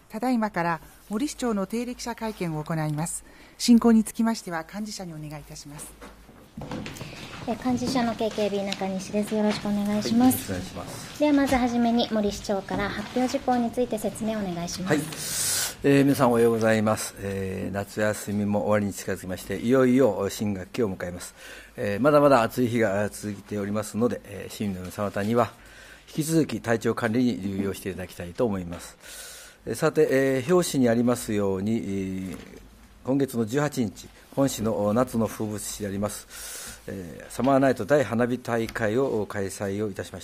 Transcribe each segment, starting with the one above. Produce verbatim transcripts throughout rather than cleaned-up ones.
ただいまから森市長の定例記者会見を行います。進行につきましては幹事社にお願いいたします。 幹事社の ケーケービー 中西です。よろしくお願いします。 はい、お願いします。 ではまずはじめに森市長から発表事項について説明をお願いします。 はい、えー、皆さんおはようございます、えー、夏休みも終わりに近づきまして、いよいよ新学期を迎えます。えー、まだまだ暑い日が続いておりますので、えー、市民の皆様方には引き続き体調管理に留意をしていただきたいと思います。えー、さて、えー、表紙にありますように、えー、今月のじゅうはちにち、本市の夏の風物詩でありますえー、サマーナイト大花火大会を開催をいたしました。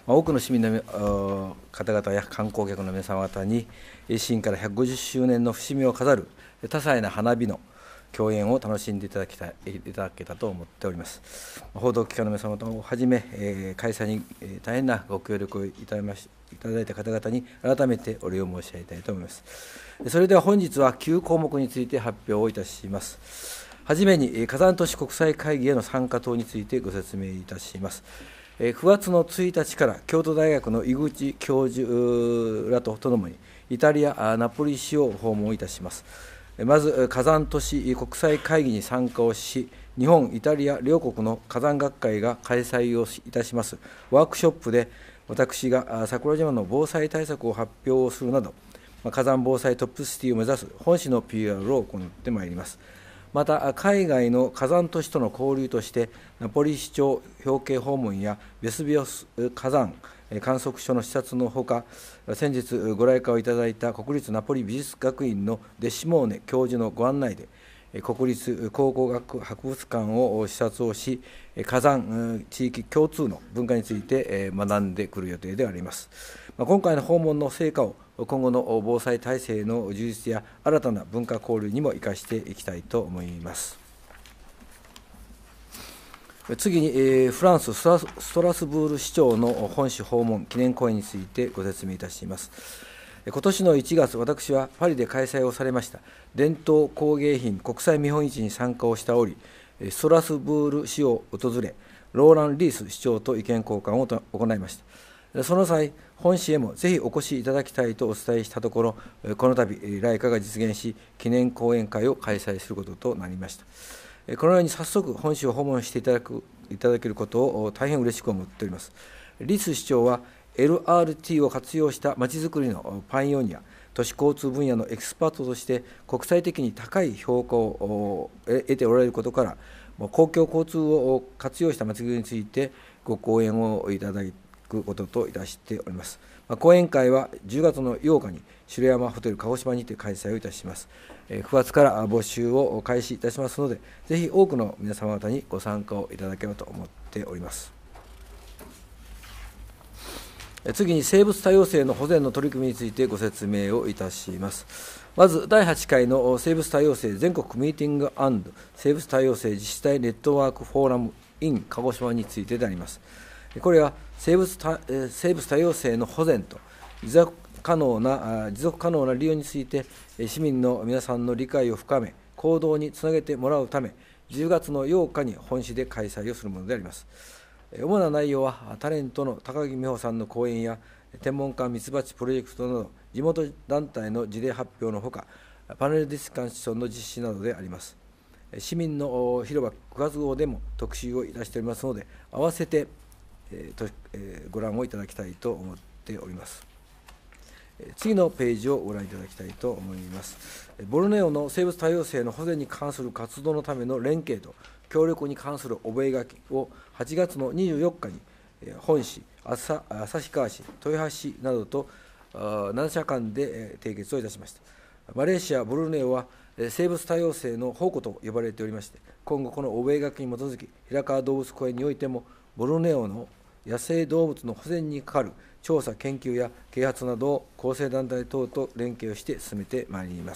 まあ、多くの市民の方々や観光客の皆様方に、市民からひゃくごじゅっしゅうねんの節目を飾る多彩な花火の共演を楽しんでいただきたいいただけたと思っております。報道機関の皆様をはじめ、えー、開催に、えー、大変なご協力をいただましいただいた方々に改めてお礼を申し上げたいと思います。それでは本日はきゅうこうもくについて発表をいたします。はじめに火山都市国際会議への参加等についてご説明いたします。くがつのついたちから京都大学の井口教授らとともにイタリア・ナポリ市を訪問いたします。まず火山都市国際会議に参加をし、日本、イタリア両国の火山学会が開催をいたしますワークショップで、私が桜島の防災対策を発表するなど、火山防災トップシティを目指す本市の ピーアール を行ってまいります。また、海外の火山都市との交流として、ナポリ市長表敬訪問やベスビオス火山観測所の視察のほか、先日ご来館をいただいた国立ナポリ美術学院のデシモーネ教授のご案内で、国立考古学博物館を視察をし、火山地域共通の文化について学んでくる予定であります。今回の訪問の成果を今後の防災体制の充実や新たな文化交流にも生かしていきたいと思います。次に、フランスストラスブール市長の本市訪問記念講演についてご説明いたします。今年のいちがつ、私はパリで開催をされました伝統工芸品国際見本市に参加をしており、ストラスブール市を訪れ、ローラン・リース市長と意見交換を行いました。その際、本市へもぜひお越しいただきたいとお伝えしたところ、この度、来華が実現し、記念講演会を開催することとなりました。このように早速、本市を訪問していただくいただけることを大変嬉しく思っております。リース市長は、エルアールティー を活用したまちづくりのパイオニア、都市交通分野のエキスパートとして、国際的に高い評価を得ておられることから、公共交通を活用したまちづくりについて、ご講演をいただくことといたしております。講演会はじゅうがつのようかに城山ホテル鹿児島にて開催をいたします。くがつから募集を開始いたしますので、ぜひ多くの皆様方にご参加をいただければと思っております。次に生物多様性の保全の取り組みについてご説明をいたします。まずだいはちかいの生物多様性全国ミーティング&生物多様性自治体ネットワークフォーラム in 鹿児島についてであります。これは生物多生物多様性の保全と持続可能な持続可能な利用について市民の皆さんの理解を深め行動につなげてもらうため、じゅうがつのようかに本市で開催をするものであります。主な内容は、タレントの高木美帆さんの講演や、天文館ミツバチプロジェクトなど、地元団体の事例発表のほか、パネルディスカッションの実施などであります。市民の広場くがつ号でも特集をいたしておりますので、合わせて、えーとえー、ご覧をいただきたいと思っております。次のページをご覧いただきたいと思います。ボルネオの生物多様性の保全に関する活動のための連携と協力に関する覚書をはちがつのにじゅうよっかに本市、旭川市、豊橋市などとななしゃかんで締結をいたしました。マレーシア・ボルネオは生物多様性の宝庫と呼ばれておりまして、今後この覚書に基づき、平川動物公園においてもボルネオの野生動物の保全に係る調査・研究や啓発などを厚生団体等と連携をして進めてまいります。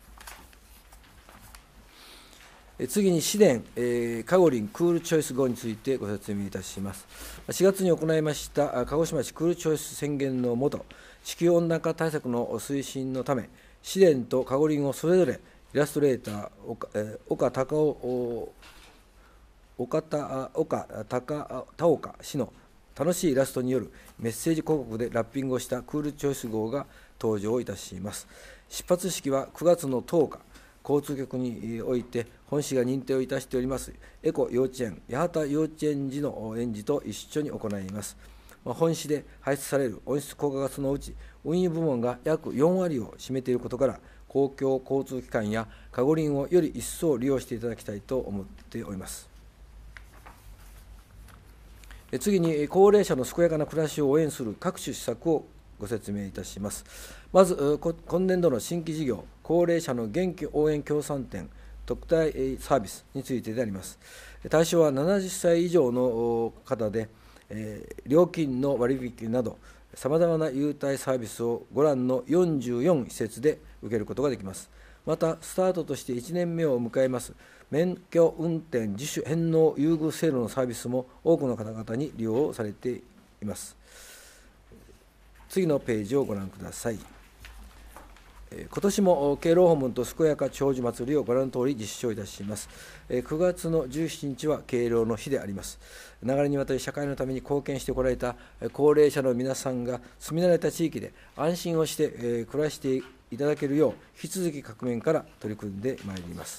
次に市電、えー、カゴリンクールチョイス号についてご説明いたします。しがつに行いました鹿児島市クールチョイス宣言の下、地球温暖化対策の推進のため、市電とカゴリンをそれぞれイラストレーター、岡、えー、岡隆夫岡田岡高田岡氏の楽しいイラストによるメッセージ広告でラッピングをしたクールチョイス号が登場いたします。出発式はくがつのとおか、交通局において本市が認定をいたしておりますエコ幼稚園八幡幼稚園児の園児と一緒に行います。本市で排出される温室効果ガスのうち運輸部門が約よんわりを占めていることから、公共交通機関やカゴリンをより一層利用していただきたいと思っております。次に、高齢者の健やかな暮らしを応援する各種施策をご説明いたします。まず、今年度の新規事業、高齢者の元気応援協賛店特待サービスについてであります。対象はななじゅっさい以上の方で、料金の割引など、さまざまな優待サービスをご覧のよんじゅうよん施設で受けることができます。また、スタートとしていちねんめを迎えます免許運転自主返納優遇制度のサービスも多くの方々に利用されています。次のページをご覧ください。今年も敬老訪問と健やか長寿祭りをご覧のとおり実施をいたします。くがつのじゅうしちにちは敬老の日であります。長年にわたり社会のために貢献してこられた高齢者の皆さんが住み慣れた地域で安心をして暮らしていただけるよう、引き続き各面から取り組んでまいります。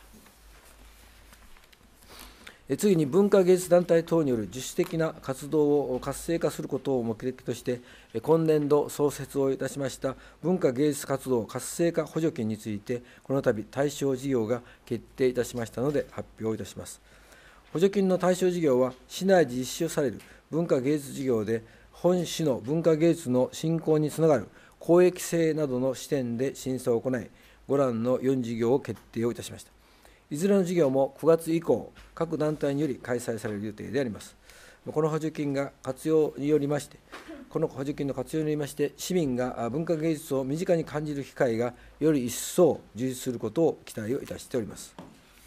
次に、文化芸術団体等による自主的な活動を活性化することを目的として、今年度創設をいたしました文化芸術活動活性化補助金について、この度対象事業が決定いたしましたので発表いたします。補助金の対象事業は、市内で実施をされる文化芸術事業で、本市の文化芸術の振興につながる公益性などの視点で審査を行い、ご覧のよん事業を決定をいたしました。いずれの事業もくがつ以降、各団体により開催される予定であります。この補助金が活用によりまして、この補助金の活用によりまして、市民が文化芸術を身近に感じる機会がより一層充実することを期待をいたしております。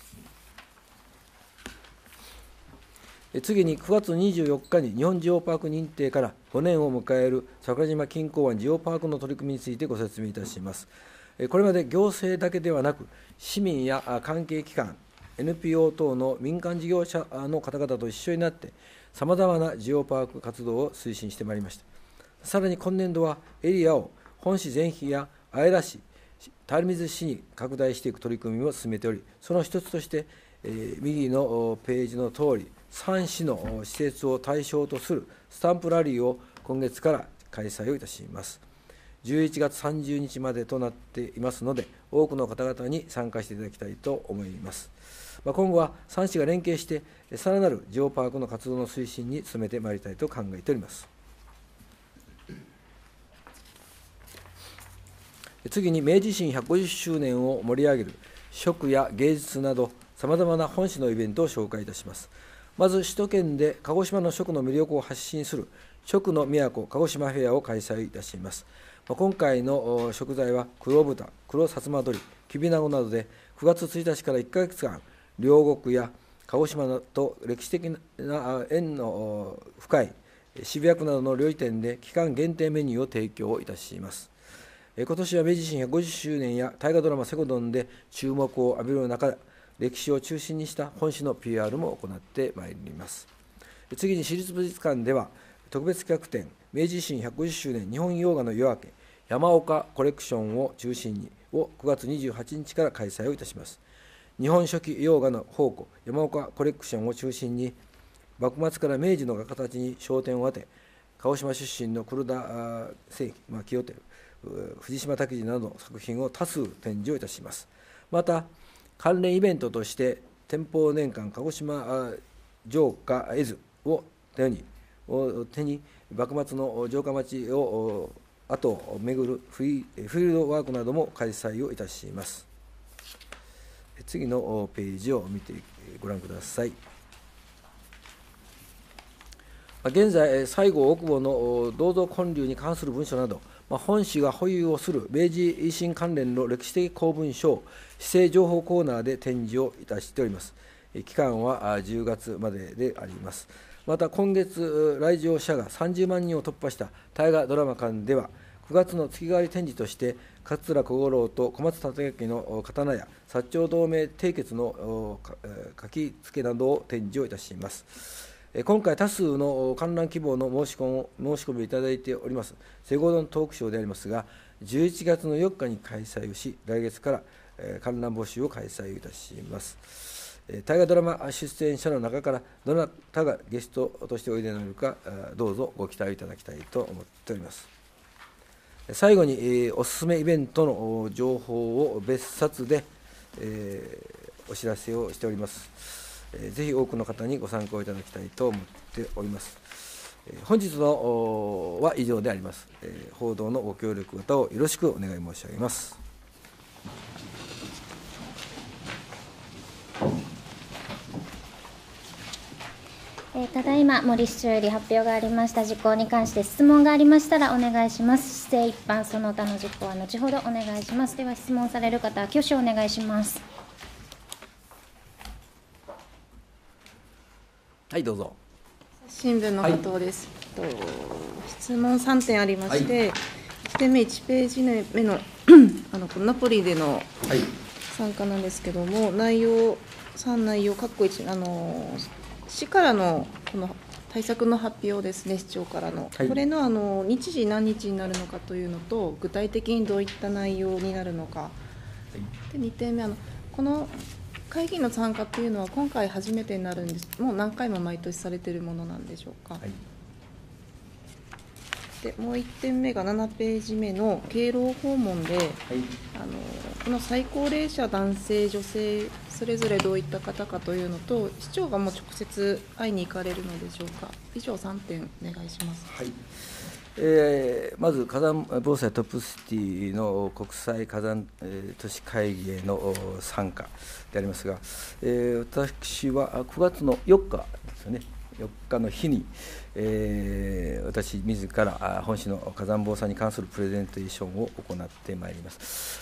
次に、くがつにじゅうよっかに日本ジオパーク認定からごねんを迎える桜島錦江湾ジオパークの取り組みについてご説明いたします。これまで行政だけではなく、市民や関係機関、エヌピーオー 等の民間事業者の方々と一緒になって、さまざまなジオパーク活動を推進してまいりました。さらに今年度は、エリアを本市全域や姶良市、垂水市に拡大していく取り組みを進めており、その一つとして、えー、右のページのとおり、さん市の施設を対象とするスタンプラリーを今月から開催をいたします。じゅういちがつさんじゅうにちまでとなっていますので、多くの方々に参加していただきたいと思います。まあ、今後はさん市が連携して、さらなるジオパークの活動の推進に努めてまいりたいと考えております。次に、明治維新ひゃくごじゅっしゅうねんを盛り上げる食や芸術など、さまざまな本市のイベントを紹介いたします。まず、首都圏で鹿児島の食の魅力を発信する食の都鹿児島フェアを開催いたします。今回の食材は黒豚、黒さつま鶏、きびなごなどで、くがつついたちからいっかげつかん、両国や鹿児島と歴史的な縁の深い渋谷区などの料理店で期間限定メニューを提供いたします。今年は明治維新ひゃくごじゅっしゅうねんや大河ドラマセコドンで注目を浴びる中、歴史を中心にした本市の ピーアール も行ってまいります。次に、市立美術館では特別企画展、明治維新ひゃくごじゅっしゅうねん日本洋画の夜明け山岡コレクションを中心にをくがつにじゅうはちにちから開催をいたします。日本初期洋画の宝庫山岡コレクションを中心に、幕末から明治の画家たちに焦点を当て、鹿児島出身の黒田清輝、まあ、清輝、藤島武二などの作品を多数展示をいたします。また、関連イベントとして天保年間鹿児島城下絵図を手にを手に幕末の城下町を後を巡るフィールドワークなども開催をいたします。次のページを見てご覧ください。現在、西郷大久保の銅像建立に関する文書など、本市が保有をする明治維新関連の歴史的公文書を市政情報コーナーで展示をいたしております。期間はじゅうがつまでであります。また、今月、来場者がさんじゅうまんにんを突破した大河ドラマ館では、くがつの月替わり展示として、桂小五郎と小松忠之の刀や薩長同盟締結の書き付けなどを展示をいたします。今回、多数の観覧希望の申し込みを申し込みをいただいております、西郷どんトークショーでありますが、 じゅういちがつのよっかに開催をし、来月から、えー、観覧募集を開催いたします。えー、大河ドラマ出演者の中からどなたがゲストとしておいでになるか、どうぞご期待いただきたいと思っております。最後に、えー、おすすめイベントの情報を別冊で、えー、お知らせをしております。えー、ぜひ多くの方にご参考いただきたいと思っております。えー、本日のは以上であります。えー、報道のご協力方をよろしくお願い申し上げます。 ただいま森市長より発表がありました事項に関して質問がありましたらお願いします。市政一般その他の事項は後ほどお願いします。では質問される方は挙手をお願いします。 はい、どうぞ。 新聞の加藤です、はい、と質問さんてんありまして、はい、いちてんめいちページ目のあのナポリでの参加なんですけども、はい、内容さん内容括弧いち、あの市からのこの対策の発表ですね、市長からの、はい、これの、あの日時何日になるのかというのと、具体的にどういった内容になるのか、はい、でにてんめ、あのこの会議の参加というのは今回初めてになるんです、もう何回も毎年されているものなんでしょうか。はい、でもういってんめがななページ目の敬老訪問で、はい、あのこの最高齢者男性女性それぞれどういった方かというのと、市長がもう直接会いに行かれるのでしょうか。以上さんてんお願いします。 はい、えー、まず火山防災トップシティの国際火山、えー、都市会議への参加でありますが、えー、私はくがつのよっかですよね、よっかの日に、えー、私自ら本市の火山防災に関するプレゼンテーションを行ってまいります。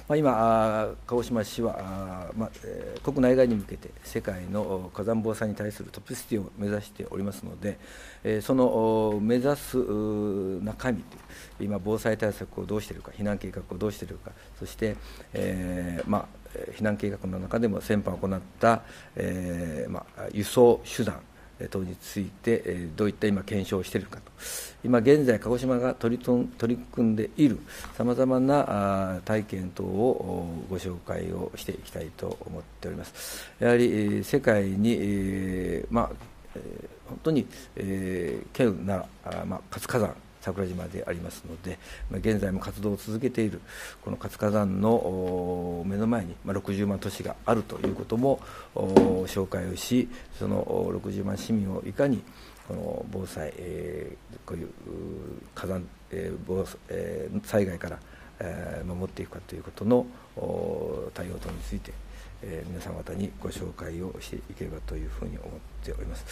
まあ、今、鹿児島市は、まあえー、国内外に向けて世界の火山防災に対するトップシティを目指しておりますので、えー、その目指す中身という、今、防災対策をどうしているか、避難計画をどうしているか、そして、えーまあ、避難計画の中でも先般行った、えーまあ、輸送手段等についてどういった今検証をしているかと、今現在鹿児島が取り取り組んでいるさまざまな体験等をご紹介をしていきたいと思っております。やはり世界に、まあ、本当に稀有な、まあ、活火山桜島でありますので、現在も活動を続けているこの活火山の目の前にろくじゅうまん都市があるということも紹介をし、そのろくじゅうまん市民をいかにこの防災、えー、こういう火山、えー防えー、災害から、えー、守っていくかということの対応等について、えー、皆さん方にご紹介をしていければというふうに思っております。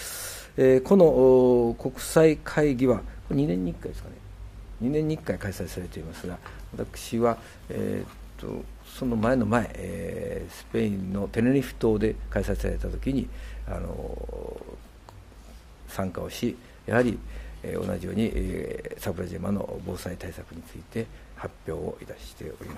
えー、この国際会議はにねんにいっかいですかね、にねんにいっかい開催されていますが、私は、えー、とその前の前、えー、スペインのテネリフ島で開催されたときにあの参加をし、やはり、えー、同じように、えー、桜島の防災対策について発表をいたしております。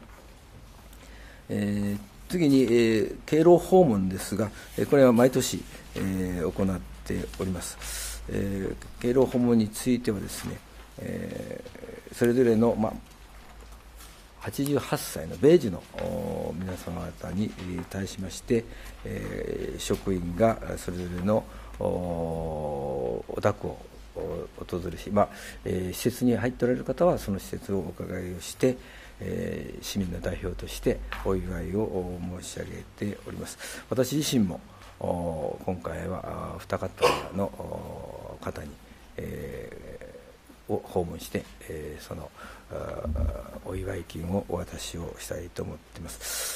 えー、次に、えー、敬老訪問ですが、これは毎年、えー、行っております。えー、敬老訪問についてはですね、えー、それぞれの、まあ、はちじゅうはっさいの米寿の皆様方に対しまして、えー、職員がそれぞれのお宅を訪れし、まあえー、施設に入っておられる方はその施設をお伺いをして、えー、市民の代表としてお祝いを申し上げております。私自身も今回は二方の方に、えー、を訪問して、えー、そのお祝い金をお渡しをしたいと思っています。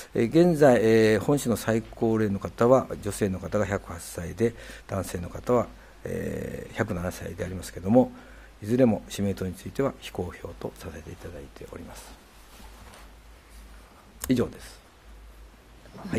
えー、現在、えー、本市の最高齢の方は女性の方がひゃくはっさいで、男性の方は、えー、ひゃくななさいでありますけれども、いずれも氏名等については非公表とさせていただいております。以上です。はい。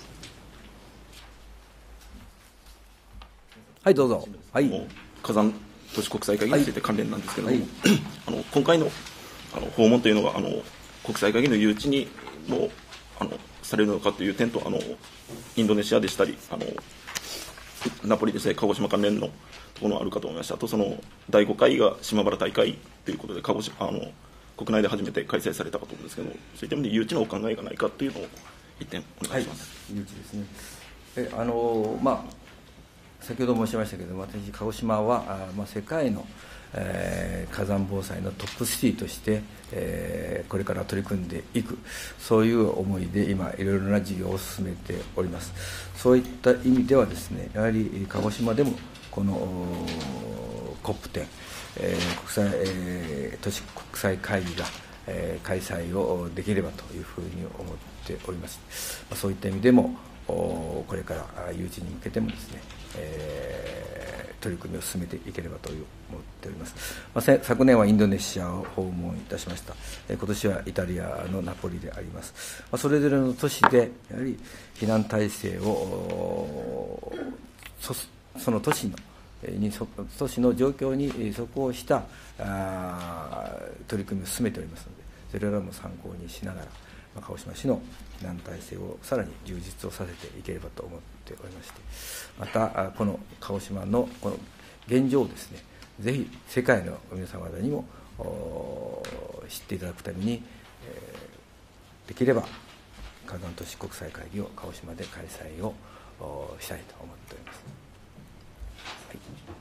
はい、どうぞ。はい、 火山都市国際会議について関連なんですけれども、はいはい、あの今回のあの訪問というのがあの国際会議の誘致にもあのされるのかという点と、あのインドネシアでしたり、あのナポリでしたり、鹿児島関連のところがあるかと思いました。あとそのだいごかいが島原大会ということで、鹿児島あの国内で初めて開催されたかと思うんですけど、そういった意味で誘致のお考えがないかというのを一点お願いします。 はい、誘致ですね。えあのまあ先ほど申しましたけれども、私、鹿児島はあ、まあ、世界の、えー、火山防災のトップシティとして、えー、これから取り組んでいく、そういう思いで今、いろいろな事業を進めております。そういった意味ではですね、やはり鹿児島でもこの コップテン、えー、国際、えー、都市国際会議が、えー、開催をできればというふうに思っております。まあ、そういった意味でもこれから誘致に向けてもですね、えー、取り組みを進めていければと思っております。まあ、昨年はインドネシアを訪問いたしました。えー、今年はイタリアのナポリであります。まあ、それぞれの都市でやはり避難体制を そ, その都市のに都市の状況に即応したあ取り組みを進めておりますので、それらも参考にしながら、まあ、鹿児島市の避難体制をさらに充実をさせていければと思っておりまして、またこの鹿児島のこの現状をですね、ぜひ世界の皆様方にも知っていただくために、えー、できれば火山都市国際会議を鹿児島で開催をしたいと思っております。はい、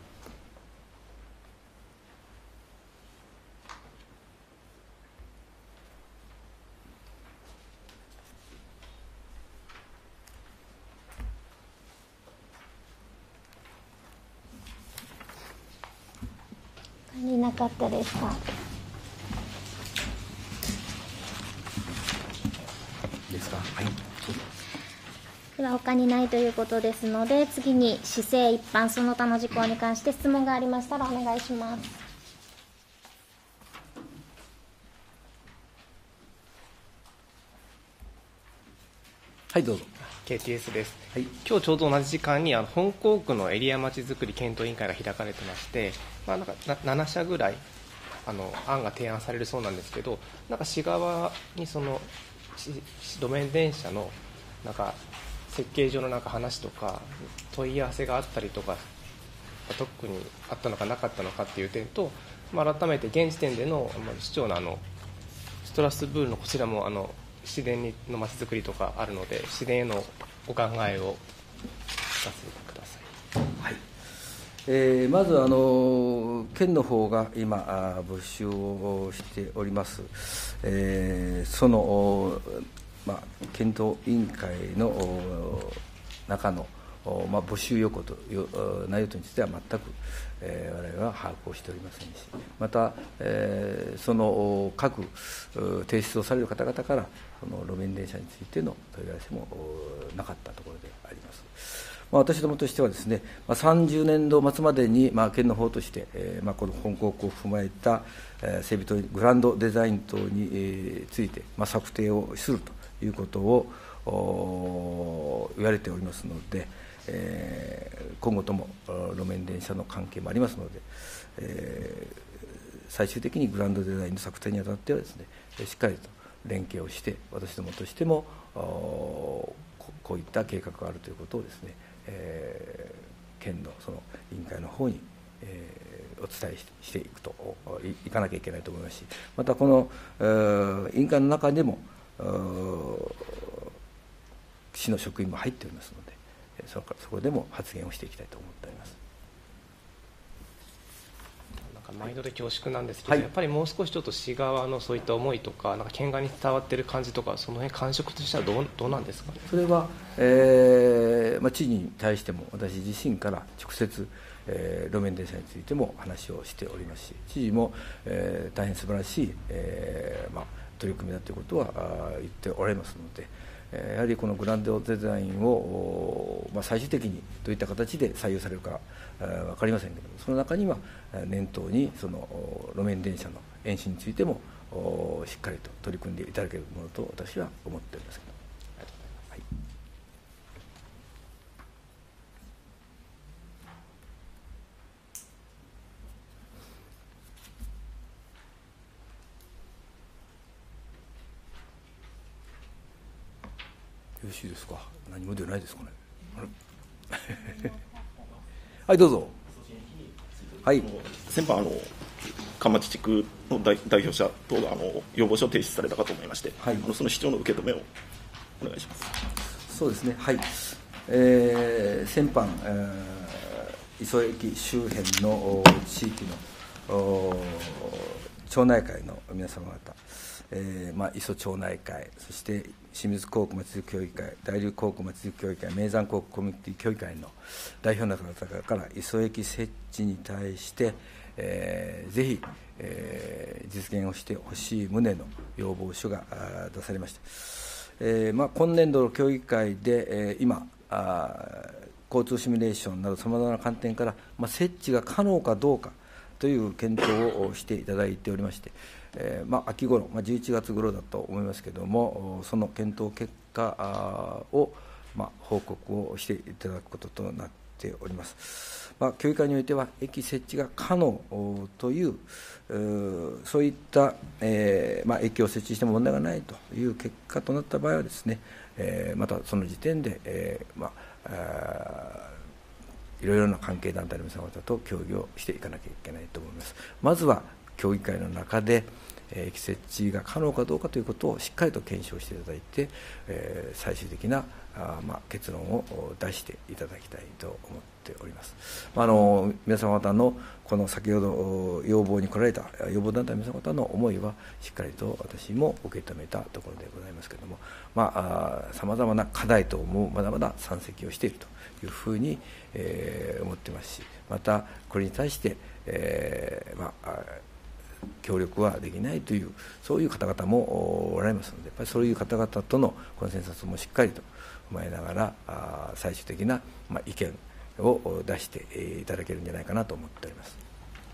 足りなかったですか。 ですか。はい。 では他にないということですので、次に市政一般その他の事項に関して質問がありましたらお願いします。 はいどうぞ。 ケーティーエス です、 はい、 今日ちょうど同じ時間にあの本港区のエリアまちづくり検討委員会が開かれてまして、まあ、なんかなな社ぐらいあの案が提案されるそうなんですけど、なんか市側にその路面電車のなんか設計上のなんか話とか問い合わせがあったりとか、特にあったのかなかったのかっていう点と、まあ、改めて現時点での、まあ、市長のあのストラスブールのこちらもあの市電のまちづくりとかあるので、市電へのお考えを聞かせてください。 はい、えー、まずあの県の方が今あ募集をしております、えー、その、まあ、検討委員会の中の、まあ、募集要項という内容とについては全く、えー、我々は把握をしておりませんし、また、えー、その各提出をされる方々からその路面電車についての問い合わせもなかったところであります。まあ、私どもとしてはですね、まあ、さんじゅうねんど末までに、まあ、県の方として、えーまあ、この本港区を踏まえた、えー、整備等グランドデザイン等に、えー、ついて、まあ、策定をするということを言われておりますので、えー、今後とも路面電車の関係もありますので、えー、最終的にグランドデザインの策定にあたってはですね、しっかりと連携をして、私どもとしてもこういった計画があるということをですね、えー、県のその委員会の方に、えー、お伝えしていくと い, いかなきゃいけないと思いますし、またこの、えー、委員会の中でも市の職員も入っておりますので、そこそこでも発言をしていきたいと思っております。 なんか毎度で恐縮なんですけど、はい、やっぱりもう少しちょっと市側のそういった思いとか、なんか県側に伝わっている感じとか、その辺感触としてはどう、どうなんですかね。 それは、えーまあ、知事に対しても私自身から直接、えー、路面電車についても話をしておりますし、知事も、えー、大変素晴らしい、えーまあ、取り組みだということは言っておられますので、やはりこのグランドデザインを、まあ、最終的にどういった形で採用されるか分かりませんけれども、その中には念頭にその路面電車の延伸についてもしっかりと取り組んでいただけるものと私は思っておりますけど。ありがとうございます。はい、よろしいですか。何も出ないですかね。はい、どうぞ。はい。 先般あの蒲町地区の 代, 代表者等があの要望書を提出されたかと思いまして、はい、あのその市長の受け止めをお願いします。 そうですね、はい、えー、先般、えー、磯駅周辺の地域の町内会の皆様方、えーまあ、磯町内会、そして清水高校まちづく協議会、大龍高校まちづく協議会、名山高校コミュニティ協議会の代表の方から磯駅設置に対して、えー、ぜひ、えー、実現をしてほしい旨の要望書が出されました。えーまあ、今年度の協議会で、えー、今あ、交通シミュレーションなどさまざまな観点から、まあ、設置が可能かどうかという検討をしていただいておりまして、えーまあ、秋頃、まあ、じゅういちがつ頃だと思いますけれども、その検討結果を、まあ、報告をしていただくこととなっております。まあ、協議会においては、駅設置が可能という、うそういった、えーまあ、駅を設置しても問題がないという結果となった場合はですね、えー、またその時点で、えーまあ、いろいろな関係団体の皆様方と協議をしていかなきゃいけないと思います。まずは協議会の中で、えー、駅設置が可能かどうかということをしっかりと検証していただいて、えー、最終的なあ、まあ、結論を出していただきたいと思っております。あの皆様方のこの先ほど要望に来られた要望団体の皆様方の思いはしっかりと私も受け止めたところでございますけれども、さまざまな課題等もまだまだ山積をしているというふうに、えー、思っていますし、またこれに対して、えーまあ協力はできないという、そういう方々もおられますので、やっぱりそういう方々とのコンセンサスもしっかりと踏まえながら、あ最終的な、まあ、意見を出していただけるんじゃないかなと思っております。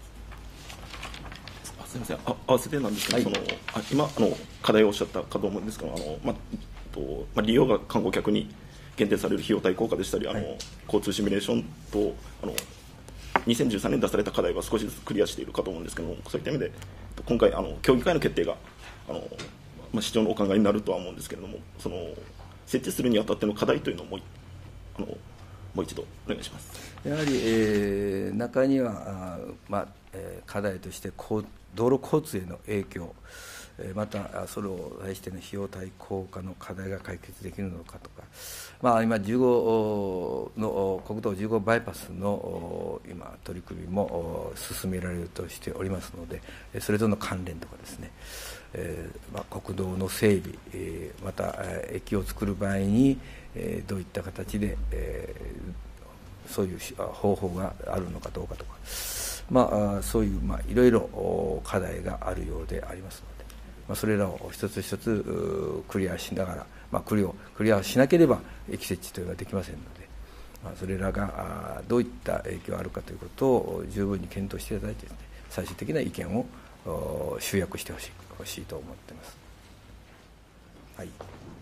あすみません、あ合わせてなんですけど、はい、そのあ今あの、課題をおっしゃったかと思うんですけど、あの、まとまあ、利用が観光客に限定される費用対効果でしたり、あの、はい、交通シミュレーションとあのにせんじゅうさんねん出された課題は少しずつクリアしているかと思うんですけども、そういった意味で今回あの協議会の決定があの、まあ、市長のお考えになるとは思うんですけれども、その設置するにあたっての課題というのをもうあのもう一度お願いします。 やはり、えー、中には、まあえー、課題として道路交通への影響、またそれを対しての費用対効果の課題が解決できるのかとか、まあ、今じゅうごの国道じゅうごバイパスの今取り組みも進められるとしておりますので、それとの関連とかですね、えーまあ、国道の整備、えー、また駅を作る場合に、えー、どういった形で、えー、そういう方法があるのかどうかとか、まあ、そういう、まあ、いろいろ課題があるようでありますので、まあ、それらを一つ一つクリアしながら、まあ、クリアクリアしなければ駅設置というのはできませんので、まあ、それらがどういった影響があるかということを十分に検討していただいてですね、最終的な意見を集約してほしい、ほしいと思っています。はい。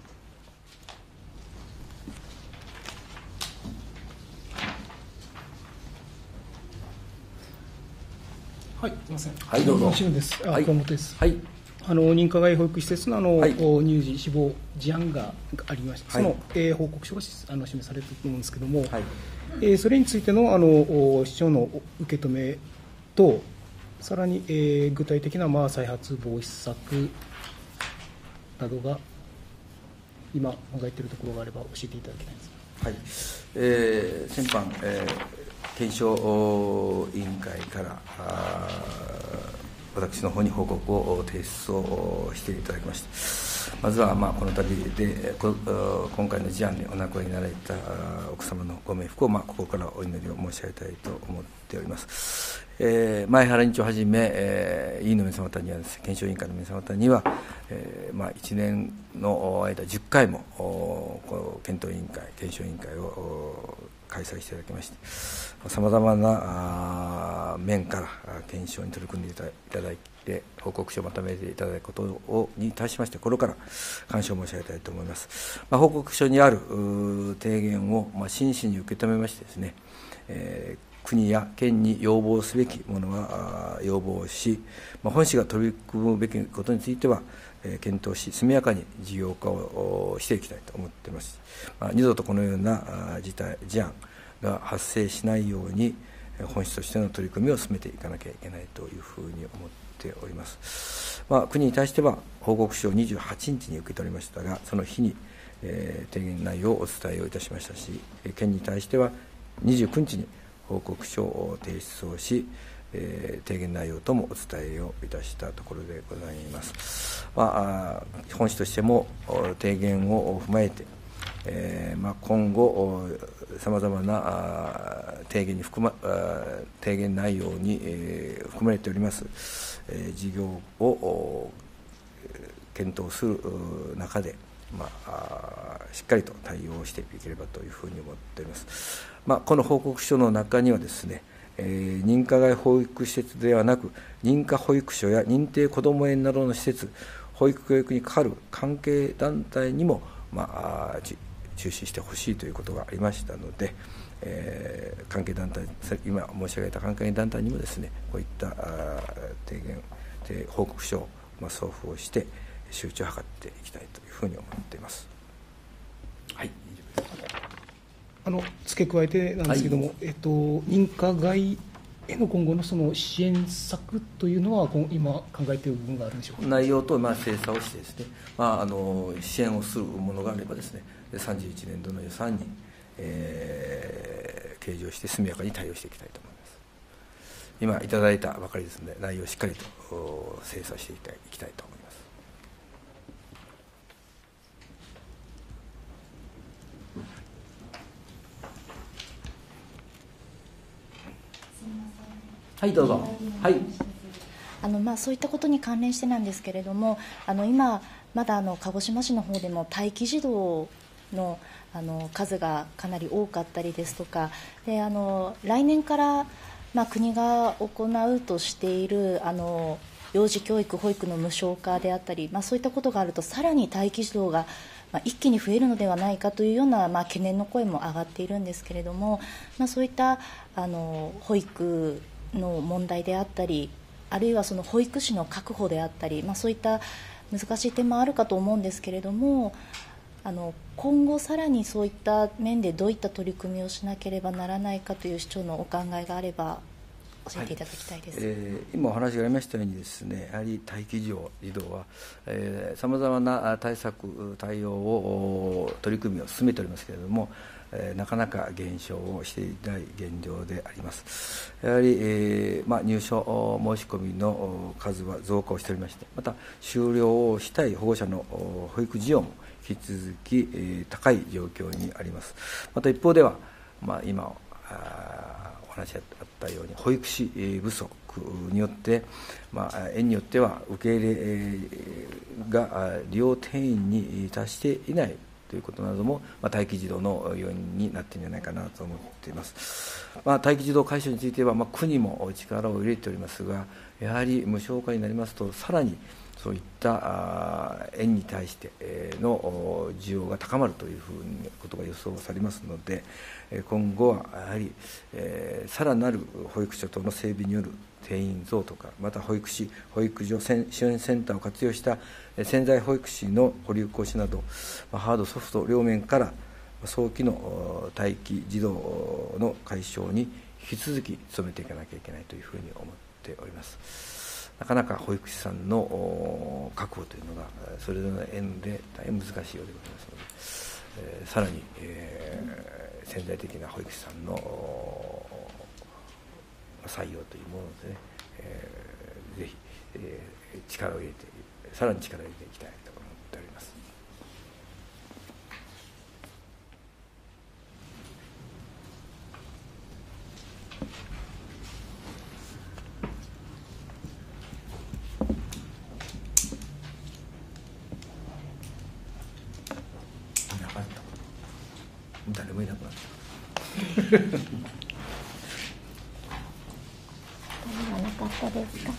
はい、すみません。 はい、どうぞ。 西野です。あ、 はい、 熊本です。 はい。 あの認可外保育施設のあの、 はい、 乳児死亡事案がありまして、その、はい、えー、報告書があの示されていると思うんですけれども、はい、えー、それについてのあの市長の受け止めと、さらに、えー、具体的な、まあ、再発防止策などが今考えているところがあれば教えていただきたいんです。 はい、えー、先般、えー、検証委員会から私の方に報告を提出をしていただきました。まずは、まあ、この度で今回の事案にお亡くなりになられた奥様のご冥福を、まあ、ここからお祈りを申し上げたいと思っております。えー、前原委員長をはじめ、えー、委員の皆様方にはですね、検証委員会の皆様方には、えーまあ、いちねんの間じゅっかいもこの検討委員会検証委員会を開催していただきまして、さまざまな面から検証に取り組んでいただいて、報告書をまとめていただくことをに対しまして、これから感謝を申し上げたいと思います。まあ、報告書にある提言を、まあ、真摯に受け止めましてですね、えー国や県に要望すべきものは要望し、まあ、本市が取り組むべきことについては、えー、検討し、速やかに事業化をしていきたいと思っています。まあ、二度とこのような事態事案が発生しないように、 本質としての取り組みを進めていかなきゃいけないというふうに思っております。まあ、国に対しては報告書をにじゅうはちにちに受け取りましたが、その日に、えー、提言内容をお伝えをいたしましたし、県に対してはにじゅうくにちに報告書を提出をし、えー、提言内容ともお伝えをいたしたところでございます。まあ、本市としても提言を踏まえて、えーまあ、今後、さまざまな提言に含ま提言内容に、えー、含まれております、えー、事業を検討する中で、まあ、しっかりと対応していければというふうに思っております。まあ、この報告書の中にはですね、えー、認可外保育施設ではなく、認可保育所や認定こども園などの施設、保育教育に関わる関係団体にも、まあ、中止してほしいということがありましたので、えー、関係団体、今申し上げた関係団体にもですね、こういった提言、報告書を、まあ、送付をして、周知を図っていきたいというふうに思っています。はい、 あの付け加えてなんですけれども、はい、えっと、認可外への今後のその支援策というのは、今、考えている部分があるんでしょうか。 内容とまあ精査をしてですね、まあ、あの支援をするものがあればですね、さんじゅういちねんどの予算に、えー、計上して速やかに対応していきたいと思います。今いただいたばかりですので、内容をしっかりと精査していきたい、いきたいと思います。はい、どうぞ。はい。 あのまあ、そういったことに関連してなんですけれども、あの今まだあの鹿児島市の方でも待機児童のあの数がかなり多かったりですとかで、あの来年から、まあ、国が行うとしているあの幼児教育保育の無償化であったり、まあ、そういったことがあるとさらに待機児童がまあ一気に増えるのではないかというような、まあ、懸念の声も上がっているんですけれども、まあ、そういったあの保育の問題であったり、あるいはその保育士の確保であったり、まあ、そういった難しい点もあるかと思うんですけれども、あの今後さらにそういった面でどういった取り組みをしなければならないかという市長のお考えがあれば教えていただきたいです。はい、 えー、今お話がありましたようにですね、やはり待機児童はさまざまな対策対応を取り組みを進めておりますけれども、えー、なかなか減少をしていない現状であります。やはり、えーまあ、入所申し込みの数は増加をしておりまして、また終了をしたい保護者の保育需要も引き続き、えー、高い状況にあります。また一方では、まあ、今お話があったように保育士不足によって、まあ、園によっては受け入れが利用定員に達していないということなども、まあ、待機児童の要因になっているんじゃないかなと思っています。まあ、待機児童解消については、まあ、国も力を入れておりますが、やはり無償化になりますと、さらにそういった園に対しての需要が高まるというふうなことが予想されますので、今後はやはり、えー、さらなる保育所等の整備による定員増とか、また保育士、保育所支援センターを活用した潜在保育士の保留講師など、ハード、ソフト両面から早期の待機児童の解消に引き続き努めていかなきゃいけないというふうに思っております。なかなか保育士さんの確保というのがそれぞれの園で大変難しいようでございますので、えー、さらに、えー、潜在的な保育士さんの採用というものでね、えー、ぜひ、えー、力を入れて、さらに力を入れていきたいと思っております。誰もいなくなった。 何がなかったですか。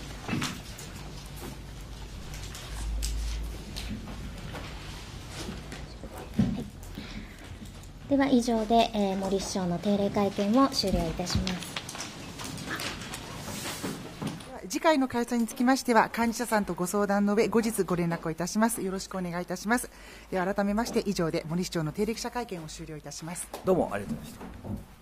はい、では以上で、えー、森市長の定例会見を終了いたします。 次回の開催につきましては管理者さんとご相談の上後日ご連絡をいたします。よろしくお願いいたします。では改めまして以上で森市長の定例記者会見を終了いたします。 どうもありがとうございました。